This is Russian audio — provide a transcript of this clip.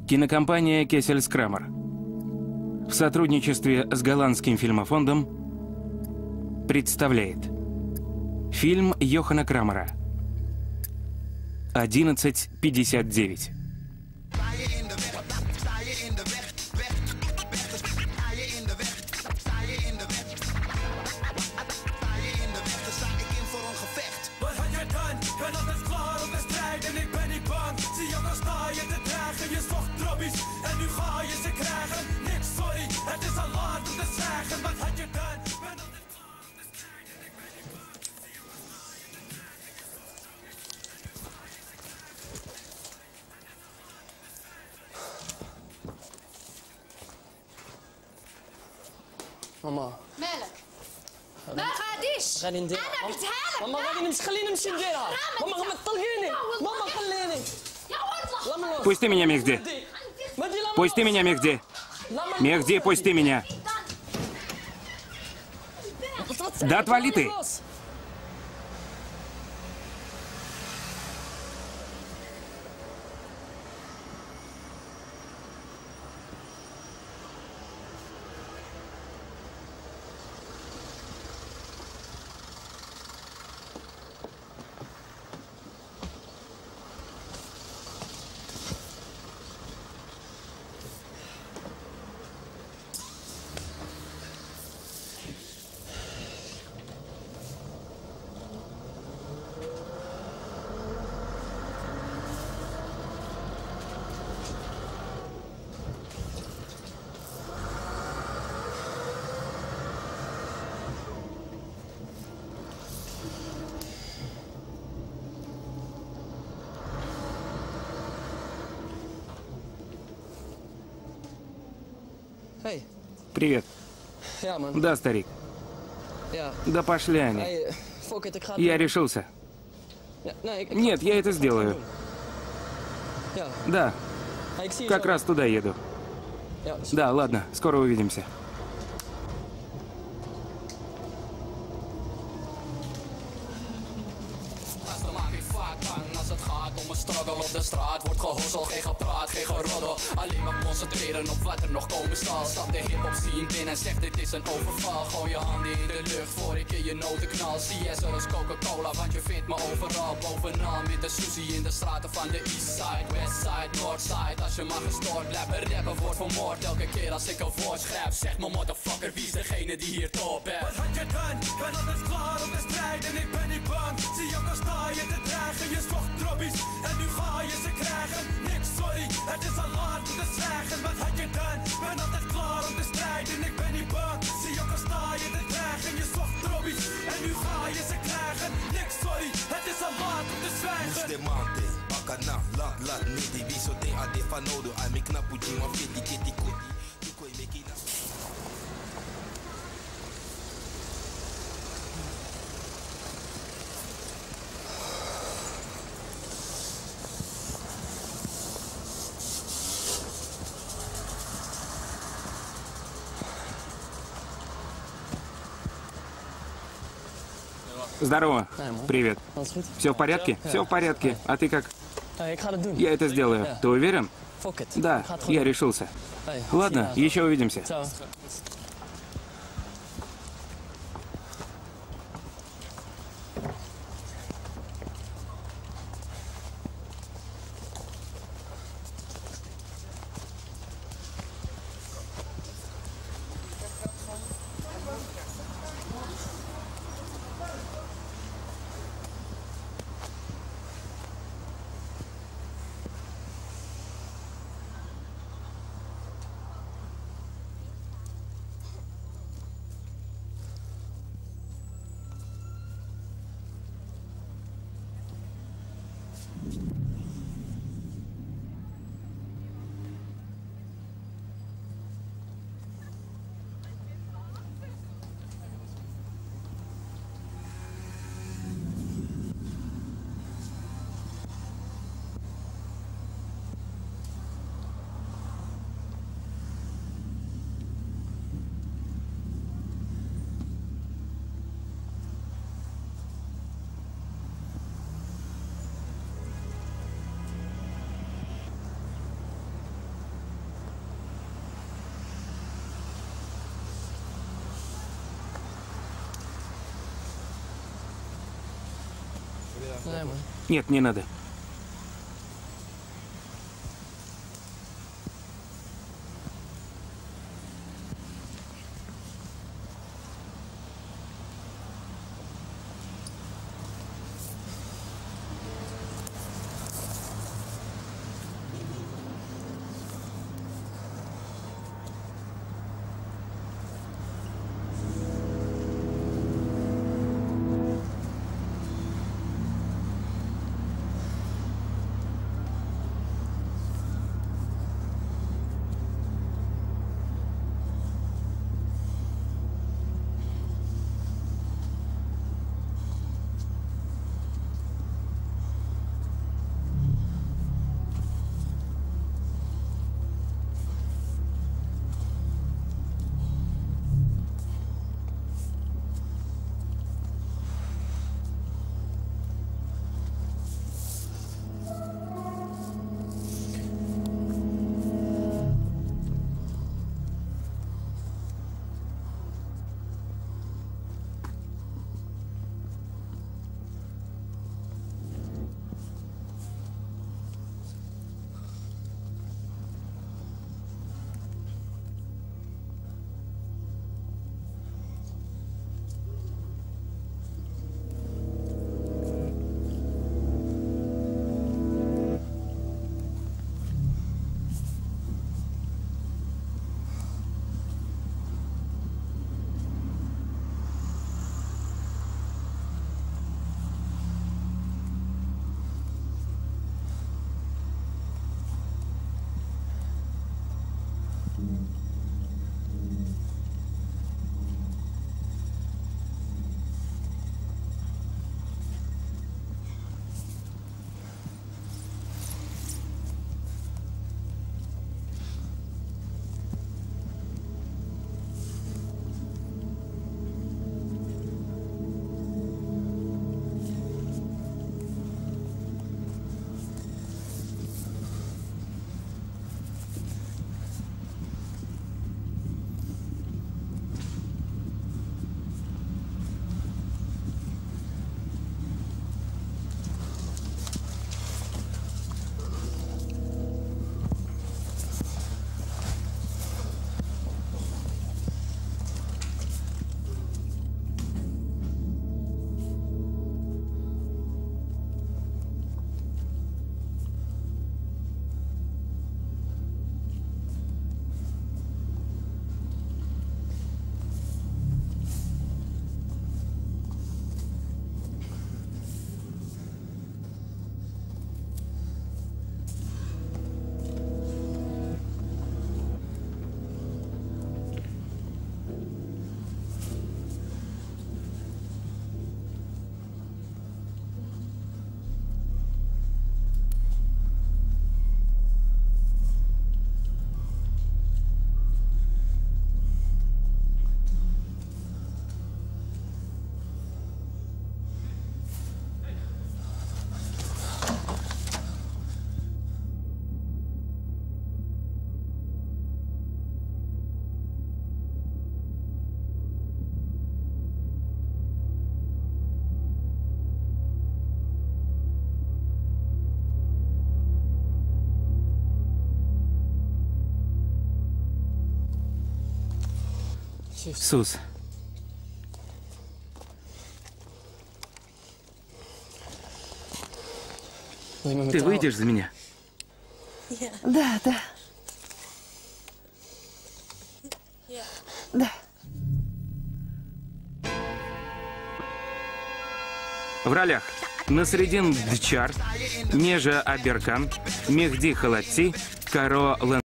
Кинокомпания Kessels Kramer в сотрудничестве с голландским фильмофондом представляет фильм Йохана Крамера 11:59. ماما مالك؟ ما غاديش غادي ندير انا قلتها لك ماما غادي نمشي خليني نمشي نديرها ماما ما تطلقيني ماما خليني يا والله Пусти меня, Мехди. Пусти меня, Мехди. Мехди, пусти меня. Да отвали ты. Привет. Да, старик. Да пошли они. Я решился. Нет, я это сделаю. Да. Как раз туда еду. Да, ладно, скоро увидимся. De straat wordt gehossel, geen gepraat, geen geroddel. Alleen maar concentreren op wat er nog komen zal. Stap de hip-hop scene binnen en zegt dit is een overval. Gooi je handen in de lucht voor ik in je noten knal. CS als Coca-Cola, want je vindt me overal. Bovenal met de sushi in de straten van de Eastside, Westside, Northside. Als je maar gestoord blijft, rappen wordt vermoord. Elke keer als ik een woord schrijf, zeg me motherfucker, wie is degene die hier top heeft? Wat had je dan? Ik ben altijd klaar om te strijden, ik ben niet bang. Zie je al sta je te dreigen, je zocht droppies. En nu ga je ze krijgen, niks sorry, het is al laat om te zwijgen. Wat had je dan? Ik ben altijd klaar om te strijden, ik ben niet bang. Zie je al sta je te dreigen, je zocht droppies. En nu ga je ze krijgen, niks sorry, het is al laat om te zwijgen. Bakana, lat, niti, biso te ade fanodo, ai me knapuji, ma fiti, kiti, koti, tukoi mekina. Здорово. Привет. Все в порядке? Все в порядке. А ты как? Я это сделаю. Ты уверен? Да, я решился. Ладно, еще увидимся. Нет, не надо. Сус. Ты выйдешь за меня? Да, да. Да. В ролях Насредин Дчар, Межа Аберкан, Мехди Халатти, Каро Lenssen.